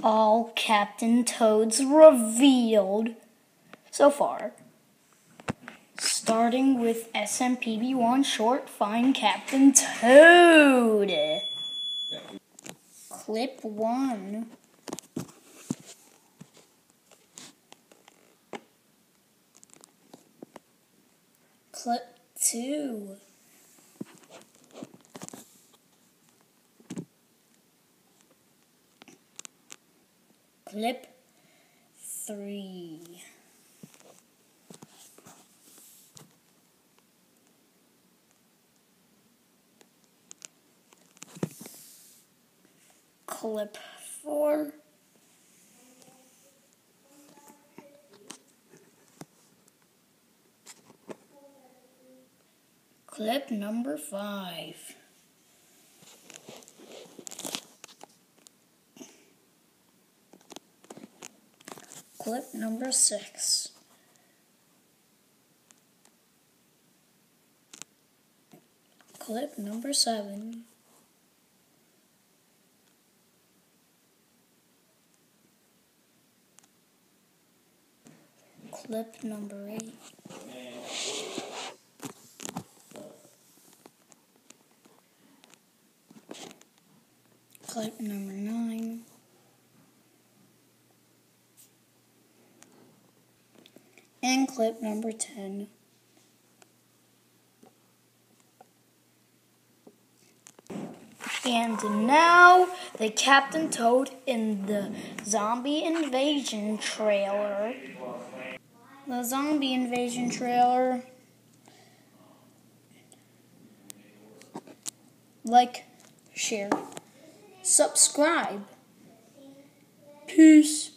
All Captain Toads revealed so far. Starting with SMPB1 short, find Captain Toad. Clip 1. Clip 2. Clip 3. Clip 4. Clip number 5. Clip number 6. Clip number 7. Clip number 8. Clip number 9. And clip number 10. And now, the Captain Toad in the Zombie Invasion trailer. The Zombie Invasion trailer. Like, share, subscribe. Peace.